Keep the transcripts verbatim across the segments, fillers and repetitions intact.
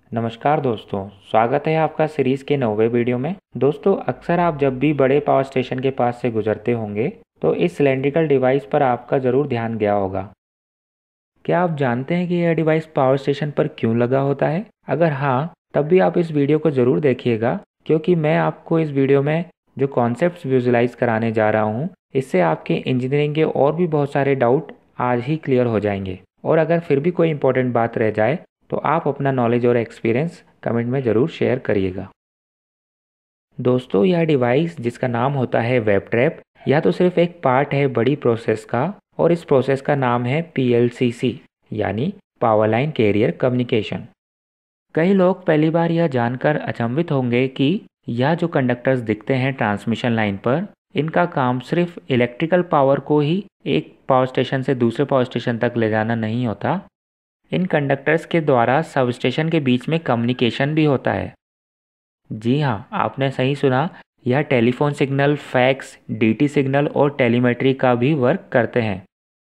नमस्कार दोस्तों, स्वागत है आपका सीरीज़ के नौवे वीडियो में। दोस्तों, अक्सर आप जब भी बड़े पावर स्टेशन के पास से गुजरते होंगे तो इस सिलेंड्रिकल डिवाइस पर आपका ज़रूर ध्यान गया होगा। क्या आप जानते हैं कि यह डिवाइस पावर स्टेशन पर क्यों लगा होता है? अगर हाँ, तब भी आप इस वीडियो को ज़रूर देखिएगा, क्योंकि मैं आपको इस वीडियो में जो कॉन्सेप्ट्स विजुलाइज कराने जा रहा हूँ, इससे आपके इंजीनियरिंग के और भी बहुत सारे डाउट आज ही क्लियर हो जाएंगे। और अगर फिर भी कोई इंपॉर्टेंट बात रह जाए तो आप अपना नॉलेज और एक्सपीरियंस कमेंट में ज़रूर शेयर करिएगा। दोस्तों, यह डिवाइस जिसका नाम होता है वेब ट्रैप, यह तो सिर्फ एक पार्ट है बड़ी प्रोसेस का, और इस प्रोसेस का नाम है पी एल सी सी यानी पावर लाइन कैरियर कम्युनिकेशन। कई लोग पहली बार यह जानकर अचंभित होंगे कि यह जो कंडक्टर्स दिखते हैं ट्रांसमिशन लाइन पर, इनका काम सिर्फ इलेक्ट्रिकल पावर को ही एक पावर स्टेशन से दूसरे पावर स्टेशन तक ले जाना नहीं होता। इन कंडक्टर्स के द्वारा सब स्टेशन के बीच में कम्युनिकेशन भी होता है। जी हाँ, आपने सही सुना, यह telephone signal, fax, D T signal और टेलीमेट्री का भी वर्क करते हैं।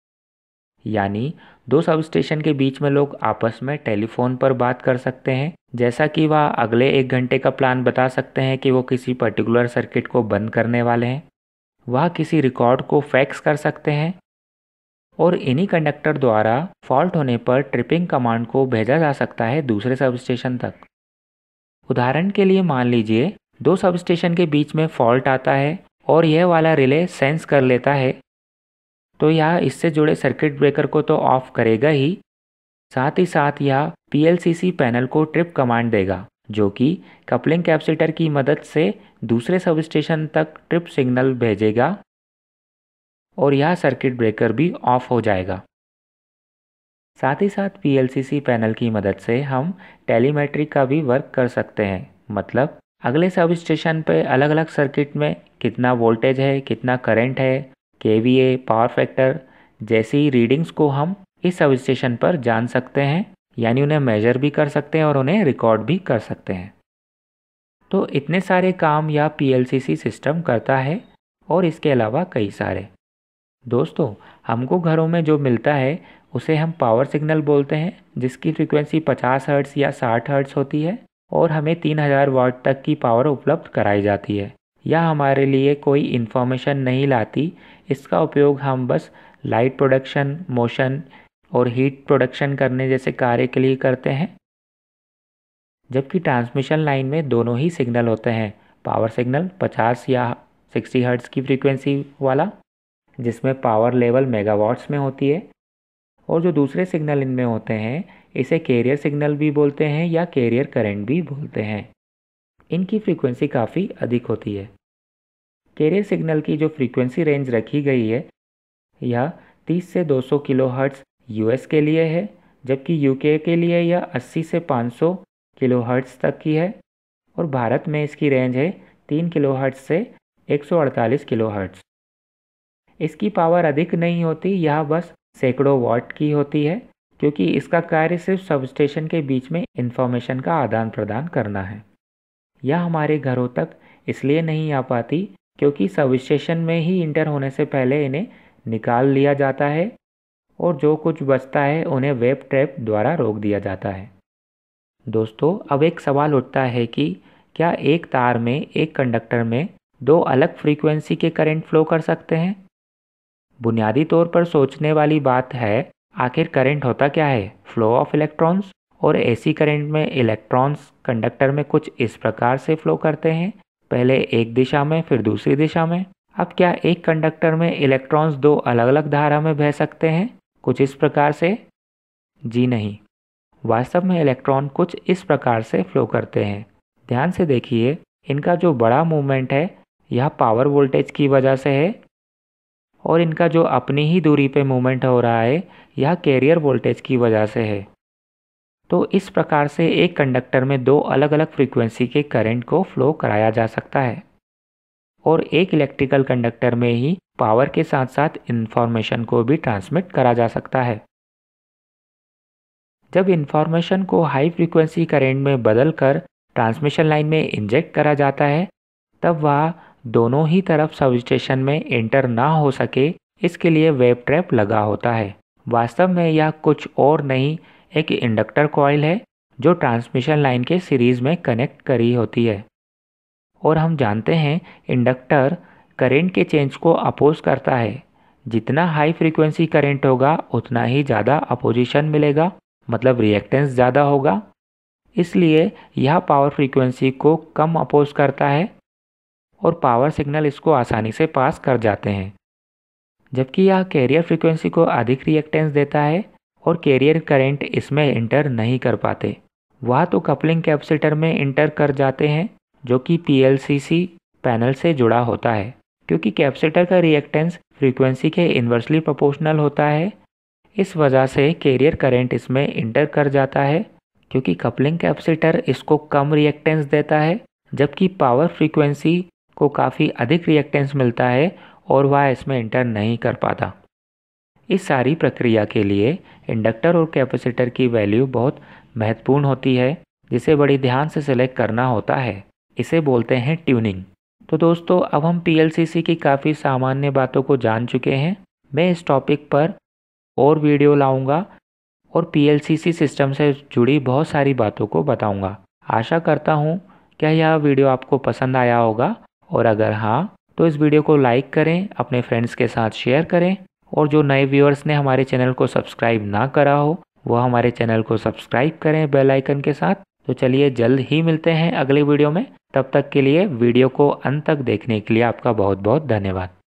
यानी दो सब स्टेशन के बीच में लोग आपस में टेलीफोन पर बात कर सकते हैं, जैसा कि वह अगले एक घंटे का प्लान बता सकते हैं कि वो किसी पर्टिकुलर सर्किट को बंद करने वाले हैं। वह किसी रिकॉर्ड को फैक्स कर सकते हैं, और इन्हीं कंडक्टर द्वारा फॉल्ट होने पर ट्रिपिंग कमांड को भेजा जा सकता है दूसरे सब स्टेशन तक। उदाहरण के लिए मान लीजिए दो सब स्टेशन के बीच में फॉल्ट आता है और यह वाला रिले सेंस कर लेता है, तो यह इससे जुड़े सर्किट ब्रेकर को तो ऑफ करेगा ही, साथ ही साथ यह P L C C panel को ट्रिप कमांड देगा, जो कि कपलिंग कैपेसिटर की मदद से दूसरे सब स्टेशन तक ट्रिप सिग्नल भेजेगा, और यह सर्किट ब्रेकर भी ऑफ हो जाएगा। साथ ही साथ P L C C panel की मदद से हम टेलीमेट्री का भी वर्क कर सकते हैं। मतलब अगले सब स्टेशन पे अलग अलग सर्किट में कितना वोल्टेज है, कितना करंट है, K V A, power factor जैसी रीडिंग्स को हम इस सब स्टेशन पर जान सकते हैं, यानी उन्हें मेजर भी कर सकते हैं और उन्हें रिकॉर्ड भी कर सकते हैं। तो इतने सारे काम यह P L C C system करता है, और इसके अलावा कई सारे। दोस्तों, हमको घरों में जो मिलता है उसे हम पावर सिग्नल बोलते हैं, जिसकी फ्रीक्वेंसी पचास हर्ट्ज़ या साठ हर्ट्ज़ होती है, और हमें तीन हज़ार वाट तक की पावर उपलब्ध कराई जाती है। यह हमारे लिए कोई इन्फॉर्मेशन नहीं लाती। इसका उपयोग हम बस लाइट प्रोडक्शन, मोशन और हीट प्रोडक्शन करने जैसे कार्य के लिए करते हैं। जबकि ट्रांसमिशन लाइन में दोनों ही सिग्नल होते हैं, पावर सिग्नल पचास या साठ हर्ट्ज़ की फ्रीक्वेंसी वाला, जिसमें पावर लेवल मेगावाट्स में होती है, और जो दूसरे सिग्नल इनमें होते हैं इसे कैरियर सिग्नल भी बोलते हैं या कैरियर करंट भी बोलते हैं। इनकी फ्रीक्वेंसी काफ़ी अधिक होती है। कैरियर सिग्नल की जो फ्रीक्वेंसी रेंज रखी गई है यह तीस से दो सौ किलोहर्ट्ज़ यूएस के लिए है, जबकि यूके के लिए यह अस्सी से पाँच सौ किलोहर्ट्ज़ तक की है, और भारत में इसकी रेंज है तीन किलोहर्ट्ज़ से एक सौ अड़तालीस किलोहर्ट्ज़। इसकी पावर अधिक नहीं होती, यह बस सैकड़ों वाट की होती है, क्योंकि इसका कार्य सिर्फ सबस्टेशन के बीच में इंफॉर्मेशन का आदान प्रदान करना है। यह हमारे घरों तक इसलिए नहीं आ पाती क्योंकि सबस्टेशन में ही इंटर होने से पहले इन्हें निकाल लिया जाता है, और जो कुछ बचता है उन्हें वेब ट्रैप द्वारा रोक दिया जाता है। दोस्तों, अब एक सवाल उठता है कि क्या एक तार में, एक कंडक्टर में दो अलग फ्रीक्वेंसी के करंट फ्लो कर सकते हैं? बुनियादी तौर पर सोचने वाली बात है, आखिर करंट होता क्या है? Flow of electrons. और एसी करंट में इलेक्ट्रॉन्स कंडक्टर में कुछ इस प्रकार से फ्लो करते हैं, पहले एक दिशा में फिर दूसरी दिशा में। अब क्या एक कंडक्टर में इलेक्ट्रॉन्स दो अलग अलग धारा में बह सकते हैं, कुछ इस प्रकार से? जी नहीं, वास्तव में इलेक्ट्रॉन कुछ इस प्रकार से फ्लो करते हैं। ध्यान से देखिए, इनका जो बड़ा मूवमेंट है यह पावर वोल्टेज की वजह से है, और इनका जो अपनी ही दूरी पे मूवमेंट हो रहा है यह कैरियर वोल्टेज की वजह से है। तो इस प्रकार से एक कंडक्टर में दो अलग अलग फ्रीक्वेंसी के करंट को फ्लो कराया जा सकता है, और एक इलेक्ट्रिकल कंडक्टर में ही पावर के साथ साथ इंफॉर्मेशन को भी ट्रांसमिट करा जा सकता है। जब इंफॉर्मेशन को हाई फ्रीक्वेंसी करंट में बदलकर ट्रांसमिशन लाइन में इंजेक्ट करा जाता है, तब वह दोनों ही तरफ सबस्टेशन में एंटर ना हो सके, इसके लिए वेब ट्रैप लगा होता है। वास्तव में यह कुछ और नहीं, एक इंडक्टर कॉइल है जो ट्रांसमिशन लाइन के सीरीज़ में कनेक्ट करी होती है। और हम जानते हैं इंडक्टर करंट के चेंज को अपोज करता है। जितना हाई फ्रीक्वेंसी करंट होगा उतना ही ज़्यादा अपोजिशन मिलेगा, मतलब रिएक्टेंस ज़्यादा होगा। इसलिए यह पावर फ्रीक्वेंसी को कम अपोज करता है और पावर सिग्नल इसको आसानी से पास कर जाते हैं। जबकि यह कैरियर फ्रीक्वेंसी को अधिक रिएक्टेंस देता है और कैरियर करंट इसमें इंटर नहीं कर पाते। वह तो कपलिंग कैपेसिटर में इंटर कर जाते हैं, जो कि पीएलसीसी पैनल से जुड़ा होता है। क्योंकि कैपेसिटर का रिएक्टेंस फ्रीक्वेंसी के इन्वर्सली प्रोपोर्शनल होता है, इस वजह से कैरियर करंट इसमें इंटर कर जाता है। क्योंकि कपलिंग कैपेसिटर इसको कम रिएक्टेंस देता है, जबकि पावर फ्रीक्वेंसी को काफ़ी अधिक रिएक्टेंस मिलता है और वह इसमें इंटर नहीं कर पाता। इस सारी प्रक्रिया के लिए इंडक्टर और कैपेसिटर की वैल्यू बहुत महत्वपूर्ण होती है, जिसे बड़ी ध्यान से सिलेक्ट करना होता है। इसे बोलते हैं ट्यूनिंग। तो दोस्तों, अब हम पीएलसीसी की काफ़ी सामान्य बातों को जान चुके हैं। मैं इस टॉपिक पर और वीडियो लाऊंगा और पीएलसीसी सिस्टम से जुड़ी बहुत सारी बातों को बताऊंगा। आशा करता हूं कि यह वीडियो आपको पसंद आया होगा, और अगर हाँ तो इस वीडियो को लाइक करें, अपने फ्रेंड्स के साथ शेयर करें, और जो नए व्यूअर्स ने हमारे चैनल को सब्सक्राइब ना करा हो वह हमारे चैनल को सब्सक्राइब करें बेल आइकन के साथ। तो चलिए जल्द ही मिलते हैं अगले वीडियो में। तब तक के लिए वीडियो को अंत तक देखने के लिए आपका बहुत बहुत धन्यवाद।